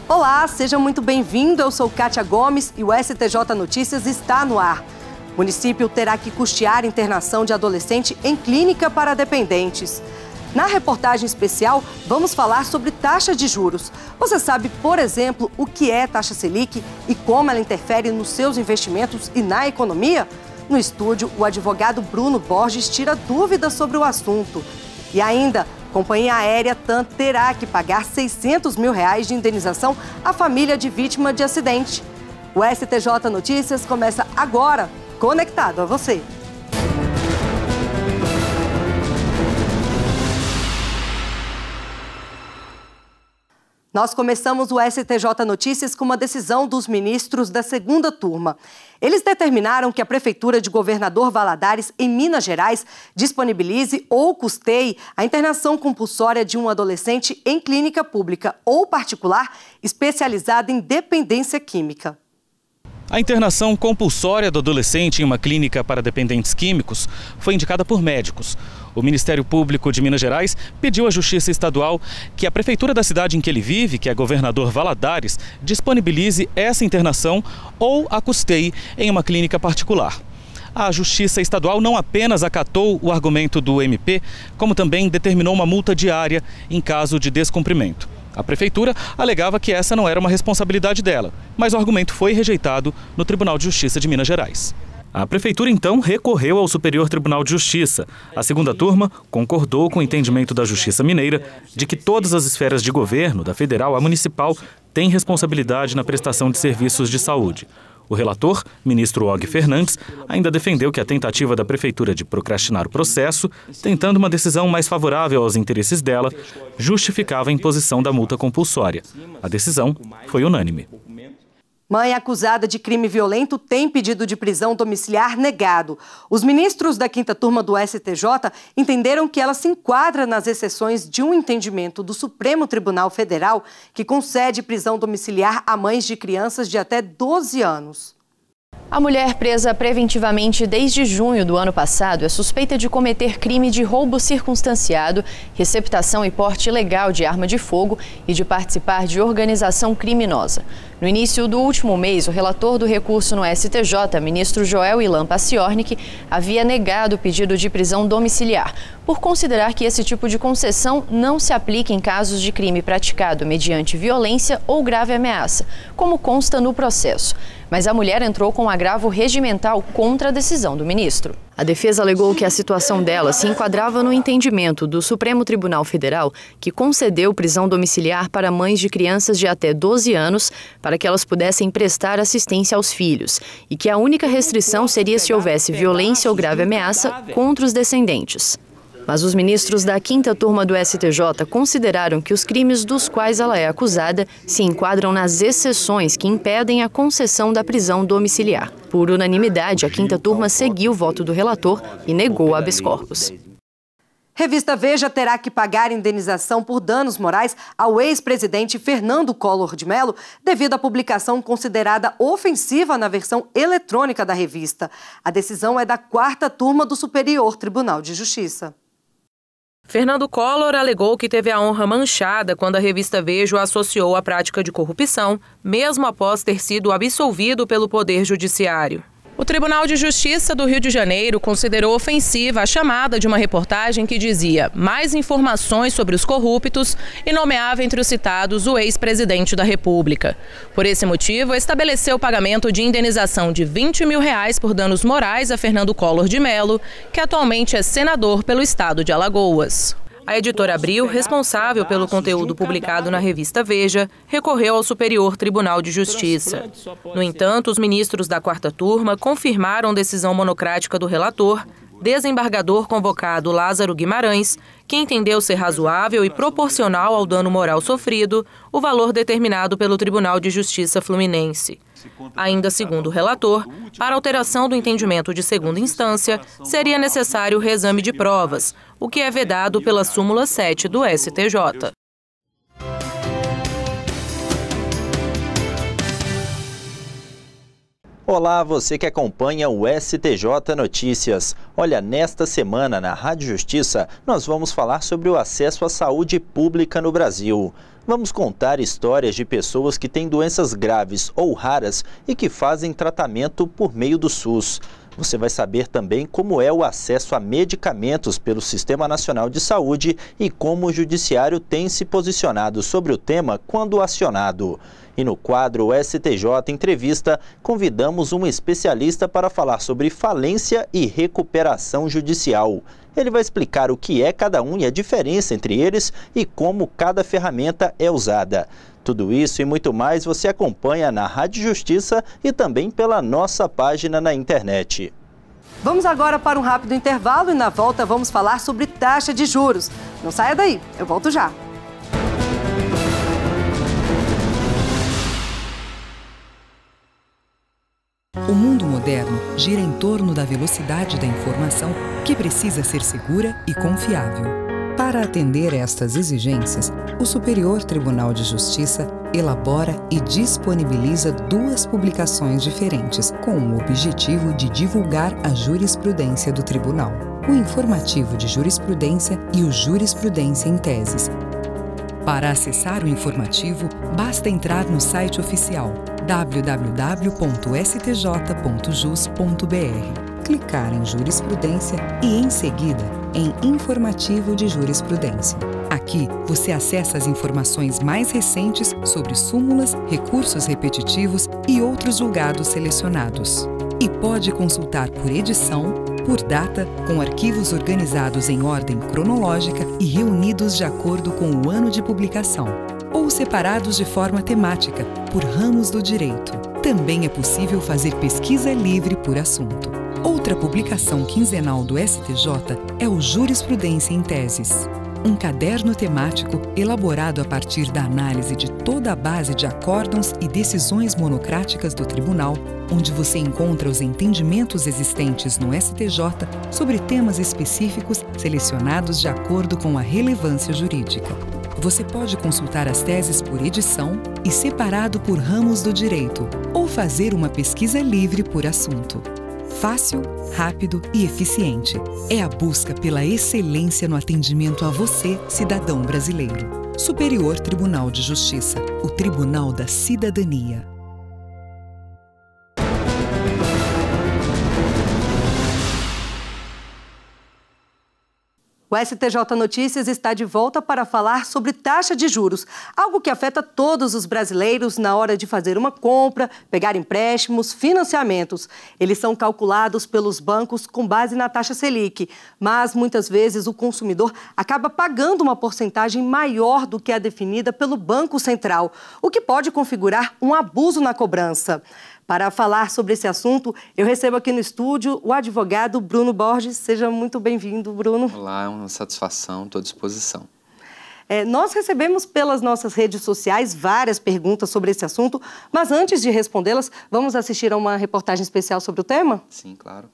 Olá, seja muito bem-vindo. Eu sou Kátia Gomes e o STJ Notícias está no ar. O município terá que custear a internação de adolescente em clínica para dependentes. Na reportagem especial, vamos falar sobre taxa de juros. Você sabe, por exemplo, o que é taxa Selic e como ela interfere nos seus investimentos e na economia? No estúdio, o advogado Bruno Borges tira dúvidas sobre o assunto. E ainda, a companhia aérea TAM terá que pagar R$600 mil de indenização à família de vítima de acidente. O STJ Notícias começa agora, conectado a você. Nós começamos o STJ Notícias com uma decisão dos ministros da segunda turma. Eles determinaram que a Prefeitura de Governador Valadares, em Minas Gerais, disponibilize ou custeie a internação compulsória de um adolescente em clínica pública ou particular especializada em dependência química. A internação compulsória do adolescente em uma clínica para dependentes químicos foi indicada por médicos. O Ministério Público de Minas Gerais pediu à Justiça Estadual que a prefeitura da cidade em que ele vive, que é Governador Valadares, disponibilize essa internação ou a custeie em uma clínica particular. A Justiça Estadual não apenas acatou o argumento do MP, como também determinou uma multa diária em caso de descumprimento. A prefeitura alegava que essa não era uma responsabilidade dela, mas o argumento foi rejeitado no Tribunal de Justiça de Minas Gerais. A prefeitura, então, recorreu ao Superior Tribunal de Justiça. A segunda turma concordou com o entendimento da Justiça Mineira de que todas as esferas de governo, da federal à municipal, têm responsabilidade na prestação de serviços de saúde. O relator, ministro Og Fernandes, ainda defendeu que a tentativa da prefeitura de procrastinar o processo, tentando uma decisão mais favorável aos interesses dela, justificava a imposição da multa compulsória. A decisão foi unânime. Mãe acusada de crime violento tem pedido de prisão domiciliar negado. Os ministros da quinta turma do STJ entenderam que ela se enquadra nas exceções de um entendimento do Supremo Tribunal Federal que concede prisão domiciliar a mães de crianças de até 12 anos. A mulher presa preventivamente desde junho do ano passado é suspeita de cometer crime de roubo circunstanciado, receptação e porte ilegal de arma de fogo e de participar de organização criminosa. No início do último mês, o relator do recurso no STJ, ministro Joel Ilan Paciornik, havia negado o pedido de prisão domiciliar, por considerar que esse tipo de concessão não se aplica em casos de crime praticado mediante violência ou grave ameaça, como consta no processo. Mas a mulher entrou com agravo regimental contra a decisão do ministro. A defesa alegou que a situação dela se enquadrava no entendimento do Supremo Tribunal Federal, que concedeu prisão domiciliar para mães de crianças de até 12 anos para que elas pudessem prestar assistência aos filhos, e que a única restrição seria se houvesse violência ou grave ameaça contra os descendentes. Mas os ministros da quinta turma do STJ consideraram que os crimes dos quais ela é acusada se enquadram nas exceções que impedem a concessão da prisão domiciliar. Por unanimidade, a quinta turma seguiu o voto do relator e negou o habeas corpus. Revista Veja terá que pagar indenização por danos morais ao ex-presidente Fernando Collor de Mello devido à publicação considerada ofensiva na versão eletrônica da revista. A decisão é da quarta turma do Superior Tribunal de Justiça. Fernando Collor alegou que teve a honra manchada quando a revista Veja o associou à prática de corrupção, mesmo após ter sido absolvido pelo Poder Judiciário. O Tribunal de Justiça do Rio de Janeiro considerou ofensiva a chamada de uma reportagem que dizia mais informações sobre os corruptos e nomeava entre os citados o ex-presidente da República. Por esse motivo, estabeleceu o pagamento de indenização de R$20 mil por danos morais a Fernando Collor de Mello, que atualmente é senador pelo estado de Alagoas. A editora Abril, responsável pelo conteúdo publicado na revista Veja, recorreu ao Superior Tribunal de Justiça. No entanto, os ministros da quarta turma confirmaram decisão monocrática do relator, desembargador convocado Lázaro Guimarães, que entendeu ser razoável e proporcional ao dano moral sofrido o valor determinado pelo Tribunal de Justiça Fluminense. Ainda segundo o relator, para alteração do entendimento de segunda instância, seria necessário o reexame de provas, o que é vedado pela súmula 7 do STJ. Olá, você que acompanha o STJ Notícias. Olha, nesta semana na Rádio Justiça, nós vamos falar sobre o acesso à saúde pública no Brasil. Vamos contar histórias de pessoas que têm doenças graves ou raras e que fazem tratamento por meio do SUS. Você vai saber também como é o acesso a medicamentos pelo Sistema Nacional de Saúde e como o Judiciário tem se posicionado sobre o tema quando acionado. E no quadro STJ Entrevista, convidamos um especialista para falar sobre falência e recuperação judicial. Ele vai explicar o que é cada um e a diferença entre eles e como cada ferramenta é usada. Tudo isso e muito mais você acompanha na Rádio Justiça e também pela nossa página na internet. Vamos agora para um rápido intervalo e na volta vamos falar sobre taxa de juros. Não saia daí, eu volto já. O mundo moderno gira em torno da velocidade da informação que precisa ser segura e confiável. Para atender estas exigências, o Superior Tribunal de Justiça elabora e disponibiliza 2 publicações diferentes com o objetivo de divulgar a jurisprudência do Tribunal: o Informativo de Jurisprudência e o Jurisprudência em Teses. Para acessar o informativo, basta entrar no site oficial www.stj.jus.br, clicar em Jurisprudência e, em seguida, em Informativo de Jurisprudência. Aqui, você acessa as informações mais recentes sobre súmulas, recursos repetitivos e outros julgados selecionados. E pode consultar por edição, por data, com arquivos organizados em ordem cronológica e reunidos de acordo com o ano de publicação, ou separados de forma temática, por ramos do direito. Também é possível fazer pesquisa livre por assunto. Outra publicação quinzenal do STJ é o Jurisprudência em Teses, um caderno temático elaborado a partir da análise de toda a base de acórdãos e decisões monocráticas do Tribunal, onde você encontra os entendimentos existentes no STJ sobre temas específicos selecionados de acordo com a relevância jurídica. Você pode consultar as teses por edição e separado por ramos do direito, ou fazer uma pesquisa livre por assunto. Fácil, rápido e eficiente. É a busca pela excelência no atendimento a você, cidadão brasileiro. Superior Tribunal de Justiça, o Tribunal da Cidadania. O STJ Notícias está de volta para falar sobre taxa de juros, algo que afeta todos os brasileiros na hora de fazer uma compra, pegar empréstimos, financiamentos. Eles são calculados pelos bancos com base na taxa Selic, mas muitas vezes o consumidor acaba pagando uma porcentagem maior do que a definida pelo Banco Central, o que pode configurar um abuso na cobrança. Para falar sobre esse assunto, eu recebo aqui no estúdio o advogado Bruno Borges. Seja muito bem-vindo, Bruno. Olá, é uma satisfação, estou à disposição. Nós recebemos pelas nossas redes sociais várias perguntas sobre esse assunto, mas antes de respondê-las, vamos assistir a uma reportagem especial sobre o tema? Sim, claro.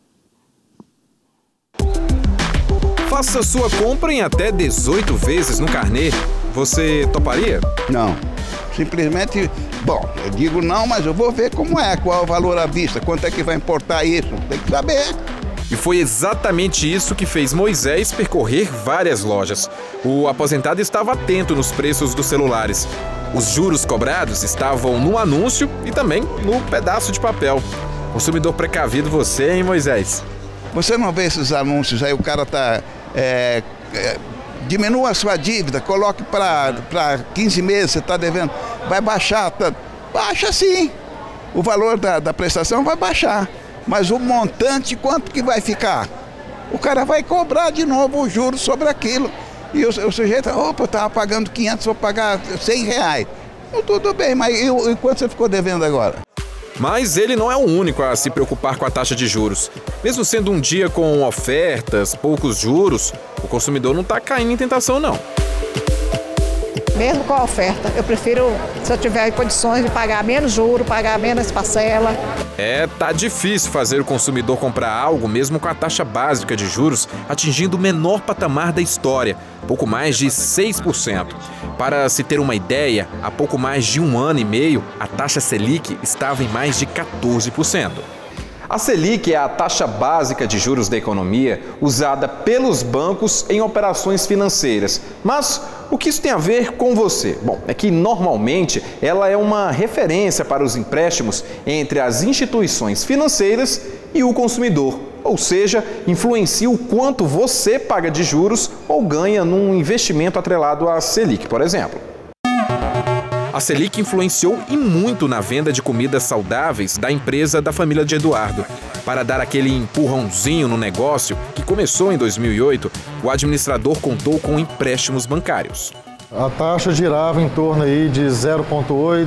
Faça sua compra em até 18 vezes no carnê. Você toparia? Não. Simplesmente, bom, eu digo não, mas eu vou ver como é, qual é o valor à vista, quanto é que vai importar isso, tem que saber. E foi exatamente isso que fez Moisés percorrer várias lojas. O aposentado estava atento nos preços dos celulares. Os juros cobrados estavam no anúncio e também no pedaço de papel. Consumidor precavido você, hein, Moisés? Você não vê esses anúncios aí, o cara tá... diminua a sua dívida, coloque para 15 meses, você está devendo, vai baixar, baixa sim, o valor da prestação vai baixar, mas o montante quanto que vai ficar? O cara vai cobrar de novo o juros sobre aquilo, e o sujeito, opa, eu estava pagando 500, vou pagar R$100. Então, tudo bem, mas e quanto você ficou devendo agora? Mas ele não é o único a se preocupar com a taxa de juros. Mesmo sendo um dia com ofertas, poucos juros, o consumidor não está caindo em tentação, não. mesmo com a oferta. Eu prefiro, se eu tiver condições de pagar menos juro, pagar menos parcela. Tá difícil fazer o consumidor comprar algo mesmo com a taxa básica de juros atingindo o menor patamar da história, pouco mais de 6%. Para se ter uma ideia, há pouco mais de 1 ano e meio, a taxa Selic estava em mais de 14%. A Selic é a taxa básica de juros da economia usada pelos bancos em operações financeiras. Mas o que isso tem a ver com você? Bom, é que normalmente ela é uma referência para os empréstimos entre as instituições financeiras e o consumidor. Ou seja, influencia o quanto você paga de juros ou ganha num investimento atrelado à Selic, por exemplo. A Selic influenciou e muito na venda de comidas saudáveis da empresa da família de Eduardo. Para dar aquele empurrãozinho no negócio, que começou em 2008, o administrador contou com empréstimos bancários. A taxa girava em torno aí de 0,8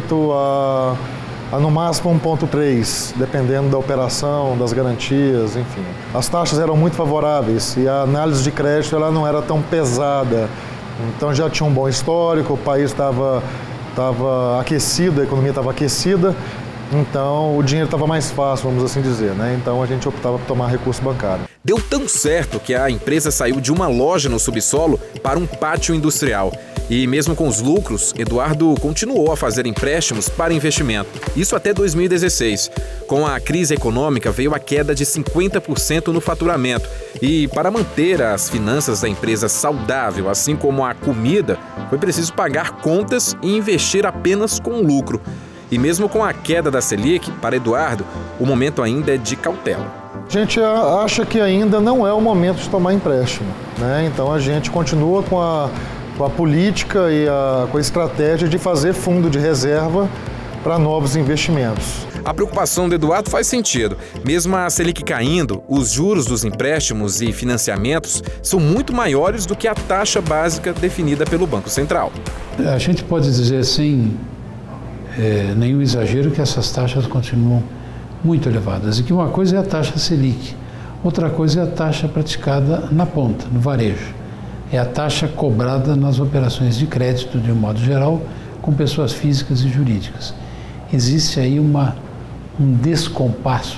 a no máximo 1,3, dependendo da operação, das garantias, enfim. As taxas eram muito favoráveis e a análise de crédito ela não era tão pesada. Então já tinha um bom histórico, o país estava aquecido, a economia estava aquecida, então o dinheiro estava mais fácil, vamos assim dizer, né? Então a gente optava por tomar recurso bancário. Deu tão certo que a empresa saiu de uma loja no subsolo para um pátio industrial. E mesmo com os lucros, Eduardo continuou a fazer empréstimos para investimento. Isso até 2016. Com a crise econômica veio a queda de 50% no faturamento. E para manter as finanças da empresa saudável, assim como a comida, foi preciso pagar contas e investir apenas com lucro. E mesmo com a queda da Selic, para Eduardo, o momento ainda é de cautela. A gente acha que ainda não é o momento de tomar empréstimo, né? Então a gente continua com a política e com a estratégia de fazer fundo de reserva para novos investimentos. A preocupação do Eduardo faz sentido. Mesmo a Selic caindo, os juros dos empréstimos e financiamentos são muito maiores do que a taxa básica definida pelo Banco Central. A gente pode dizer sem nenhum exagero que essas taxas continuam muito elevadas e que uma coisa é a taxa Selic, outra coisa é a taxa praticada na ponta, no varejo. É a taxa cobrada nas operações de crédito, de um modo geral, com pessoas físicas e jurídicas. Existe aí um descompasso,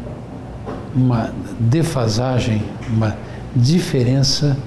uma defasagem, uma diferença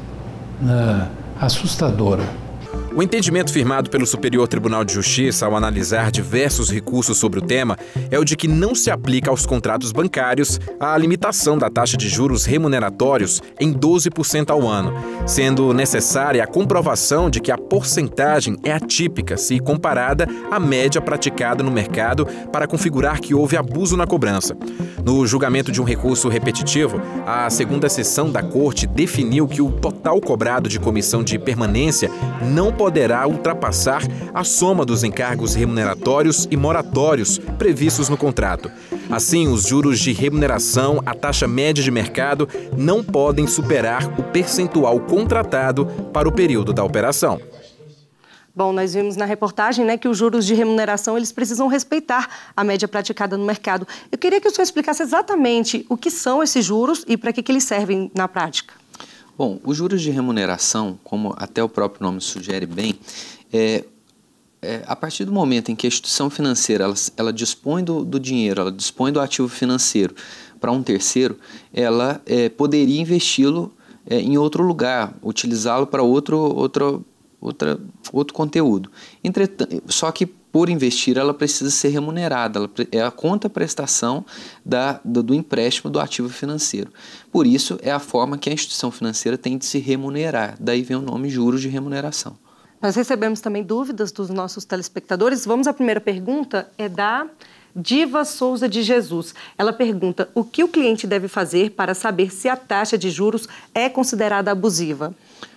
assustadora. O entendimento firmado pelo Superior Tribunal de Justiça ao analisar diversos recursos sobre o tema é o de que não se aplica aos contratos bancários a limitação da taxa de juros remuneratórios em 12% ao ano, sendo necessária a comprovação de que a porcentagem é atípica se comparada à média praticada no mercado para configurar que houve abuso na cobrança. No julgamento de um recurso repetitivo, a segunda sessão da Corte definiu que o total cobrado de comissão de permanência não poderá ultrapassar a soma dos encargos remuneratórios e moratórios previstos no contrato. Assim, os juros de remuneração, a taxa média de mercado, não podem superar o percentual contratado para o período da operação. Bom, nós vimos na reportagem, né, que os juros de remuneração eles precisam respeitar a média praticada no mercado. Eu queria que o senhor explicasse exatamente o que são esses juros e para que eles servem na prática. Bom, os juros de remuneração, como até o próprio nome sugere bem, a partir do momento em que a instituição financeira ela dispõe do dinheiro, ela dispõe do ativo financeiro para um terceiro, ela poderia investi-lo em outro lugar, utilizá-lo para outro conteúdo. Entretanto, só que por investir ela precisa ser remunerada, é a contraprestação do empréstimo do ativo financeiro. Por isso é a forma que a instituição financeira tem de se remunerar, daí vem o nome juros de remuneração. Nós recebemos também dúvidas dos nossos telespectadores. Vamos à primeira pergunta, é da Diva Souza de Jesus. Ela pergunta: o que o cliente deve fazer para saber se a taxa de juros é considerada abusiva?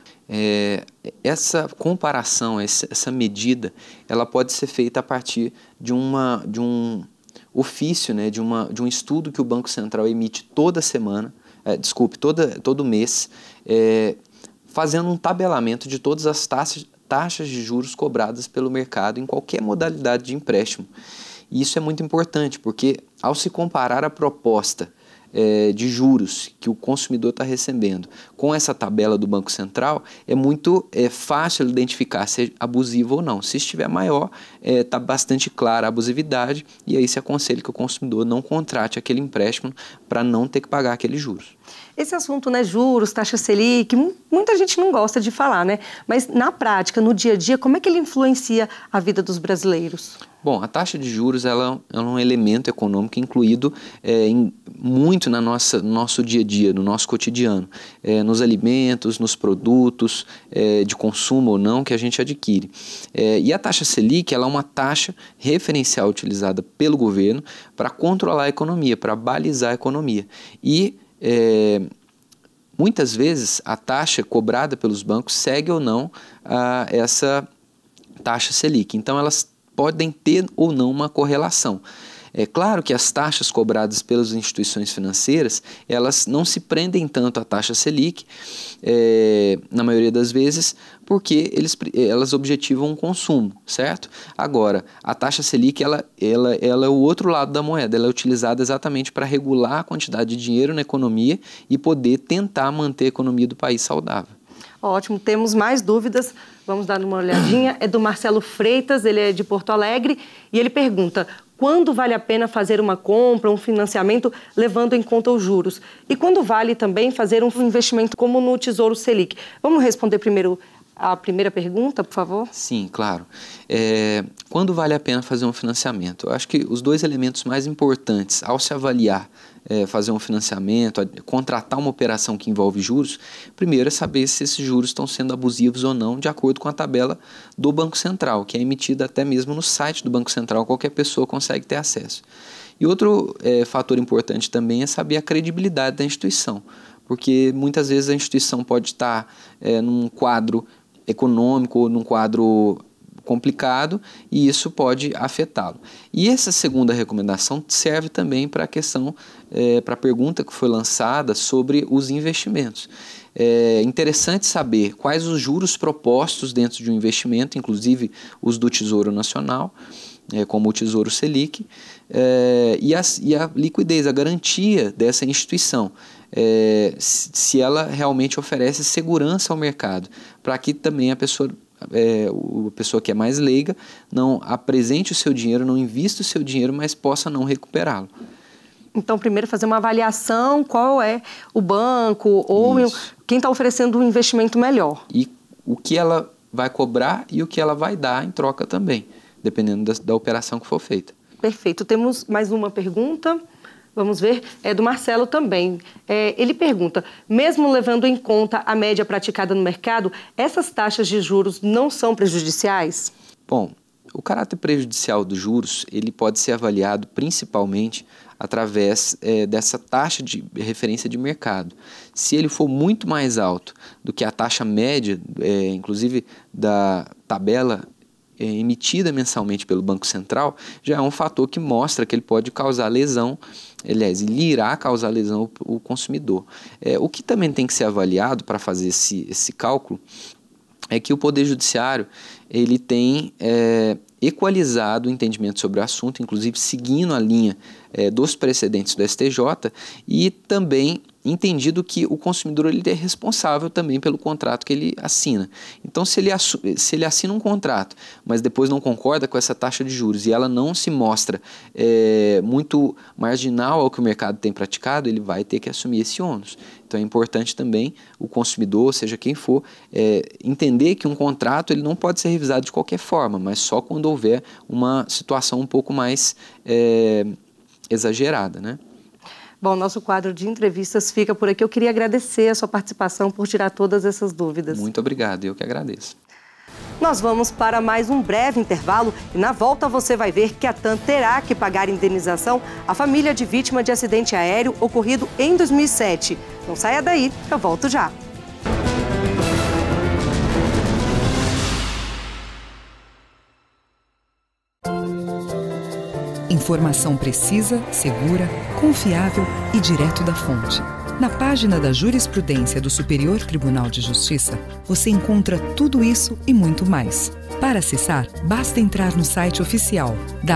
Essa comparação, essa medida, ela pode ser feita a partir de um ofício, né, de um estudo que o Banco Central emite toda semana, todo mês, fazendo um tabelamento de todas as taxas de juros cobradas pelo mercado em qualquer modalidade de empréstimo. E isso é muito importante, porque ao se comparar a proposta de juros que o consumidor está recebendo com essa tabela do Banco Central, é muito fácil identificar se é abusivo ou não. Se estiver maior, está bastante clara a abusividade e aí se aconselha que o consumidor não contrate aquele empréstimo para não ter que pagar aqueles juros. Esse assunto, né, juros, taxa Selic, muita gente não gosta de falar, né? Mas na prática, no dia a dia, como é que ele influencia a vida dos brasileiros? Bom, a taxa de juros ela é um elemento econômico incluído muito no nosso dia a dia, no nosso cotidiano, nos alimentos, nos produtos de consumo ou não que a gente adquire. E a taxa Selic ela é uma taxa referencial utilizada pelo governo para controlar a economia, para balizar a economia. E muitas vezes a taxa cobrada pelos bancos segue ou não essa taxa Selic. Então elas podem ter ou não uma correlação. É claro que as taxas cobradas pelas instituições financeiras, elas não se prendem tanto à taxa Selic, na maioria das vezes, porque elas objetivam um consumo, certo? Agora, a taxa Selic, ela é o outro lado da moeda, ela é utilizada exatamente para regular a quantidade de dinheiro na economia e poder tentar manter a economia do país saudável. Ótimo, temos mais dúvidas, vamos dar uma olhadinha. É do Marcelo Freitas, ele é de Porto Alegre e ele pergunta: quando vale a pena fazer uma compra, um financiamento, levando em conta os juros? E quando vale também fazer um investimento como no Tesouro Selic? Vamos responder primeiro a primeira pergunta, por favor? Sim, claro. Quando vale a pena fazer um financiamento? Eu acho que os dois elementos mais importantes ao se avaliar fazer um financiamento, contratar uma operação que envolve juros, primeiro é saber se esses juros estão sendo abusivos ou não, de acordo com a tabela do Banco Central, que é emitida até mesmo no site do Banco Central, qualquer pessoa consegue ter acesso. E outro fator importante também é saber a credibilidade da instituição, porque muitas vezes a instituição pode estar num quadro econômico ou num quadro complicado e isso pode afetá-lo. E essa segunda recomendação serve também para a questão, para a pergunta que foi lançada sobre os investimentos. É interessante saber quais os juros propostos dentro de um investimento, inclusive os do Tesouro Nacional, como o Tesouro Selic, e a liquidez, a garantia dessa instituição. Se ela realmente oferece segurança ao mercado, para que também a pessoa que é mais leiga não apresente o seu dinheiro, não invista o seu dinheiro, mas possa não recuperá-lo. Então, primeiro fazer uma avaliação, qual é o banco ou quem está oferecendo um investimento melhor. E o que ela vai cobrar e o que ela vai dar em troca também, dependendo da operação que for feita. Perfeito. Temos mais uma pergunta. Vamos ver, é do Marcelo também. Ele pergunta: mesmo levando em conta a média praticada no mercado, essas taxas de juros não são prejudiciais? Bom, o caráter prejudicial dos juros ele pode ser avaliado principalmente através dessa taxa de referência de mercado. Se ele for muito mais alto do que a taxa média, inclusive da tabela emitida mensalmente pelo Banco Central, já é um fator que mostra que ele pode causar lesão, aliás, ele irá causar lesão ao consumidor. O que também tem que ser avaliado para fazer esse cálculo é que o Poder Judiciário ele tem equalizado o entendimento sobre o assunto, inclusive seguindo a linha dos precedentes do STJ e também entendido que o consumidor ele é responsável também pelo contrato que ele assina. Então, se ele assina um contrato, mas depois não concorda com essa taxa de juros e ela não se mostra muito marginal ao que o mercado tem praticado, ele vai ter que assumir esse ônus. Então, é importante também o consumidor, seja quem for, entender que um contrato ele não pode ser revisado de qualquer forma, mas só quando houver uma situação um pouco mais exagerada, né? Bom, nosso quadro de entrevistas fica por aqui. Eu queria agradecer a sua participação por tirar todas essas dúvidas. Muito obrigado, eu que agradeço. Nós vamos para mais um breve intervalo e na volta você vai ver que a TAM terá que pagar indenização à família de vítima de acidente aéreo ocorrido em 2007. Não saia daí, eu volto já. Informação precisa, segura, confiável e direto da fonte. Na página da jurisprudência do Superior Tribunal de Justiça, você encontra tudo isso e muito mais. Para acessar, basta entrar no site oficial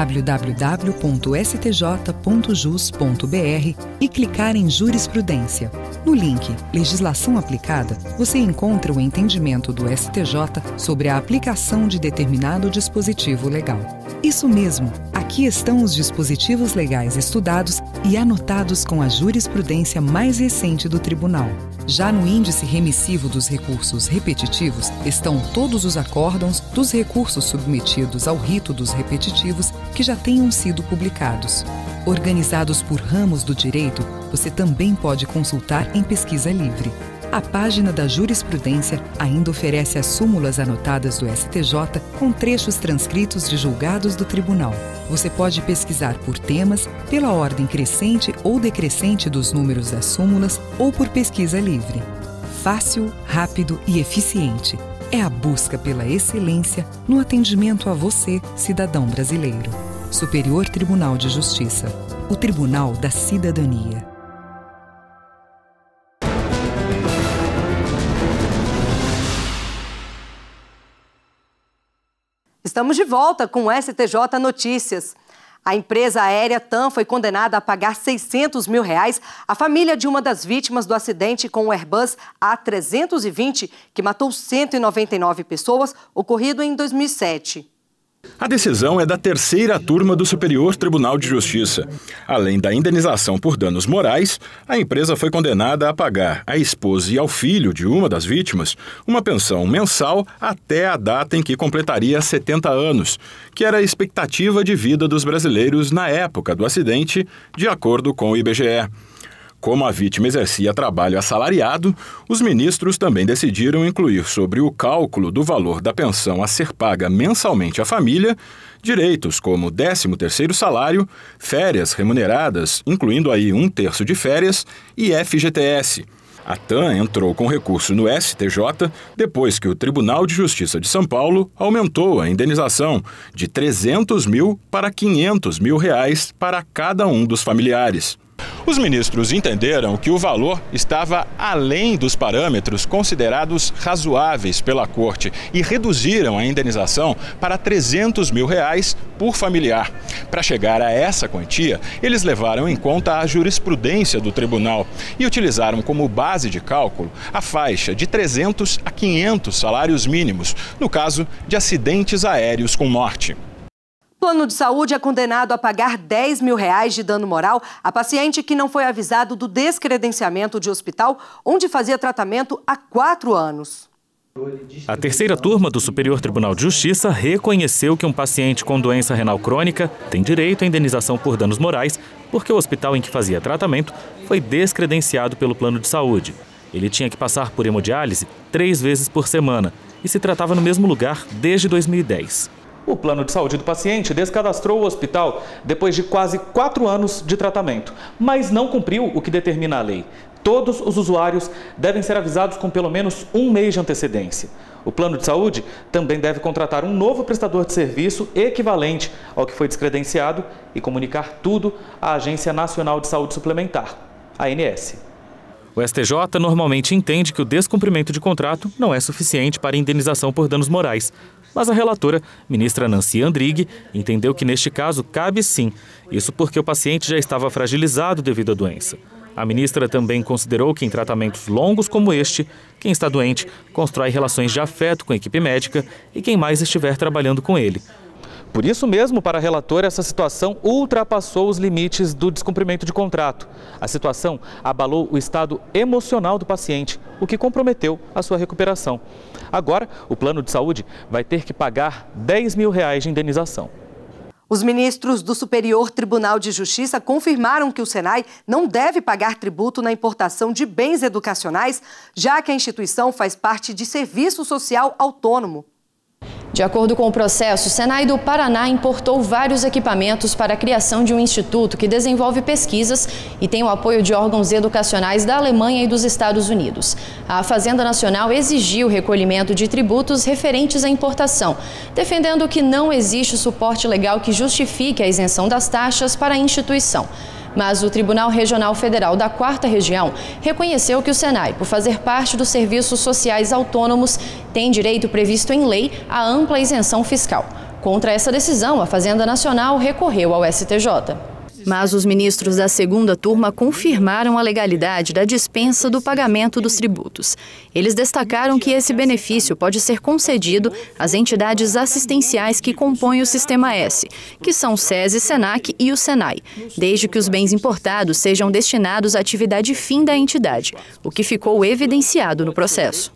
www.stj.jus.br e clicar em Jurisprudência. No link Legislação Aplicada, você encontra o entendimento do STJ sobre a aplicação de determinado dispositivo legal. Isso mesmo, aqui estão os dispositivos legais estudados e anotados com a jurisprudência mais recente do Tribunal. Já no índice remissivo dos recursos repetitivos estão todos os acórdãos dos recursos submetidos ao rito dos repetitivos que já tenham sido publicados. Organizados por ramos do direito, você também pode consultar em pesquisa livre. A página da jurisprudência ainda oferece as súmulas anotadas do STJ com trechos transcritos de julgados do tribunal. Você pode pesquisar por temas, pela ordem crescente ou decrescente dos números das súmulas ou por pesquisa livre. Fácil, rápido e eficiente. É a busca pela excelência no atendimento a você, cidadão brasileiro. Superior Tribunal de Justiça. O Tribunal da Cidadania. Estamos de volta com o STJ Notícias. A empresa aérea TAM foi condenada a pagar R$600 mil à família de uma das vítimas do acidente com o Airbus A320, que matou 199 pessoas, ocorrido em 2007. A decisão é da terceira turma do Superior Tribunal de Justiça. Além da indenização por danos morais, a empresa foi condenada a pagar à esposa e ao filho de uma das vítimas uma pensão mensal até a data em que completaria 70 anos, que era a expectativa de vida dos brasileiros na época do acidente, de acordo com o IBGE. Como a vítima exercia trabalho assalariado, os ministros também decidiram incluir sobre o cálculo do valor da pensão a ser paga mensalmente à família, direitos como 13º salário, férias remuneradas, incluindo aí 1/3 de férias, e FGTS. A TAM entrou com recurso no STJ depois que o Tribunal de Justiça de São Paulo aumentou a indenização de R$300 mil para R$500 mil para cada um dos familiares. Os ministros entenderam que o valor estava além dos parâmetros considerados razoáveis pela Corte e reduziram a indenização para R$300 mil por familiar. Para chegar a essa quantia, eles levaram em conta a jurisprudência do tribunal e utilizaram como base de cálculo a faixa de 300 a 500 salários mínimos, no caso de acidentes aéreos com morte. O plano de saúde é condenado a pagar R$10 mil de dano moral a paciente que não foi avisado do descredenciamento de hospital onde fazia tratamento há 4 anos. A terceira turma do Superior Tribunal de Justiça reconheceu que um paciente com doença renal crônica tem direito à indenização por danos morais porque o hospital em que fazia tratamento foi descredenciado pelo plano de saúde. Ele tinha que passar por hemodiálise 3 vezes por semana e se tratava no mesmo lugar desde 2010. O plano de saúde do paciente descadastrou o hospital depois de quase 4 anos de tratamento, mas não cumpriu o que determina a lei. Todos os usuários devem ser avisados com pelo menos 1 mês de antecedência. O plano de saúde também deve contratar um novo prestador de serviço equivalente ao que foi descredenciado e comunicar tudo à Agência Nacional de Saúde Suplementar, ANS. O STJ normalmente entende que o descumprimento de contrato não é suficiente para indenização por danos morais. Mas a relatora, ministra Nancy Andrighi, entendeu que neste caso cabe sim. Isso porque o paciente já estava fragilizado devido à doença. A ministra também considerou que em tratamentos longos como este, quem está doente constrói relações de afeto com a equipe médica e quem mais estiver trabalhando com ele. Por isso mesmo, para a relatora, essa situação ultrapassou os limites do descumprimento de contrato. A situação abalou o estado emocional do paciente, o que comprometeu a sua recuperação. Agora, o plano de saúde vai ter que pagar R$10 mil de indenização. Os ministros do Superior Tribunal de Justiça confirmaram que o Senai não deve pagar tributo na importação de bens educacionais, já que a instituição faz parte de serviço social autônomo. De acordo com o processo, o Senai do Paraná importou vários equipamentos para a criação de um instituto que desenvolve pesquisas e tem o apoio de órgãos educacionais da Alemanha e dos Estados Unidos. A Fazenda Nacional exigiu o recolhimento de tributos referentes à importação, defendendo que não existe suporte legal que justifique a isenção das taxas para a instituição. Mas o Tribunal Regional Federal da 4ª Região reconheceu que o SENAI, por fazer parte dos serviços sociais autônomos, tem direito previsto em lei à ampla isenção fiscal. Contra essa decisão, a Fazenda Nacional recorreu ao STJ. Mas os ministros da 2ª turma confirmaram a legalidade da dispensa do pagamento dos tributos. Eles destacaram que esse benefício pode ser concedido às entidades assistenciais que compõem o Sistema S, que são o SESI, SENAC e o SENAI, desde que os bens importados sejam destinados à atividade fim da entidade, o que ficou evidenciado no processo.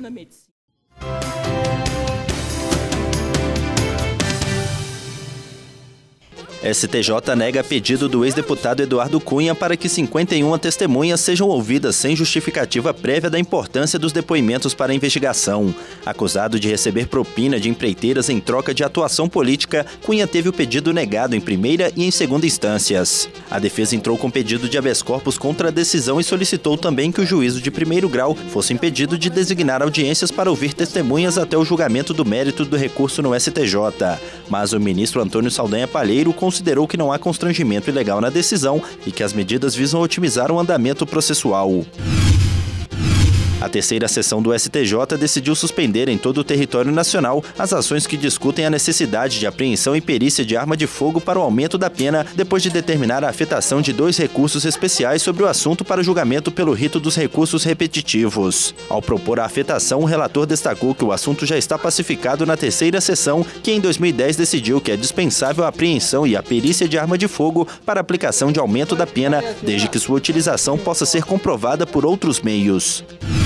STJ nega pedido do ex-deputado Eduardo Cunha para que 51 testemunhas sejam ouvidas sem justificativa prévia da importância dos depoimentos para a investigação. Acusado de receber propina de empreiteiras em troca de atuação política, Cunha teve o pedido negado em primeira e em segunda instâncias. A defesa entrou com pedido de habeas corpus contra a decisão e solicitou também que o juízo de primeiro grau fosse impedido de designar audiências para ouvir testemunhas até o julgamento do mérito do recurso no STJ. Mas o ministro Antônio Saldanha Palheiro considerou que não há constrangimento ilegal na decisão e que as medidas visam otimizar o andamento processual. A terceira sessão do STJ decidiu suspender em todo o território nacional as ações que discutem a necessidade de apreensão e perícia de arma de fogo para o aumento da pena, depois de determinar a afetação de 2 recursos especiais sobre o assunto para julgamento pelo rito dos recursos repetitivos. Ao propor a afetação, o relator destacou que o assunto já está pacificado na terceira sessão, que em 2010 decidiu que é dispensável a apreensão e a perícia de arma de fogo para aplicação de aumento da pena, desde que sua utilização possa ser comprovada por outros meios.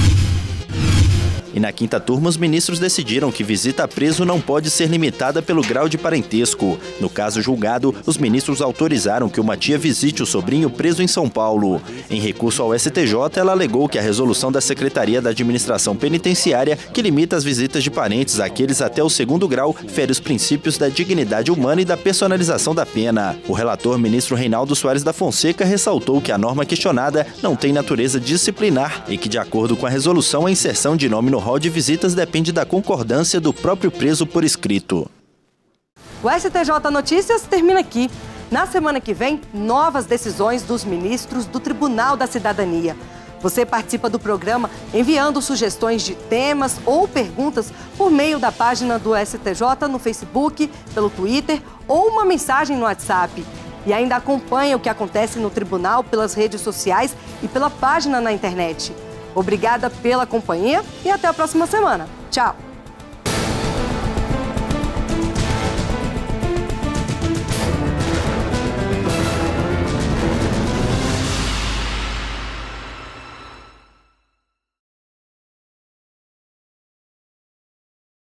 E na 5ª turma, os ministros decidiram que visita a preso não pode ser limitada pelo grau de parentesco. No caso julgado, os ministros autorizaram que uma tia visite o sobrinho preso em São Paulo. Em recurso ao STJ, ela alegou que a resolução da Secretaria da Administração Penitenciária, que limita as visitas de parentes àqueles até o 2º grau, fere os princípios da dignidade humana e da personalização da pena. O relator, ministro Reinaldo Soares da Fonseca, ressaltou que a norma questionada não tem natureza disciplinar e que, de acordo com a resolução, a inserção de nome no rol de visitas depende da concordância do próprio preso por escrito. O STJ Notícias termina aqui. Na semana que vem, novas decisões dos ministros do Tribunal da Cidadania. Você participa do programa enviando sugestões de temas ou perguntas por meio da página do STJ no Facebook, pelo Twitter ou uma mensagem no WhatsApp. E ainda acompanha o que acontece no tribunal pelas redes sociais e pela página na internet. Obrigada pela companhia e até a próxima semana. Tchau!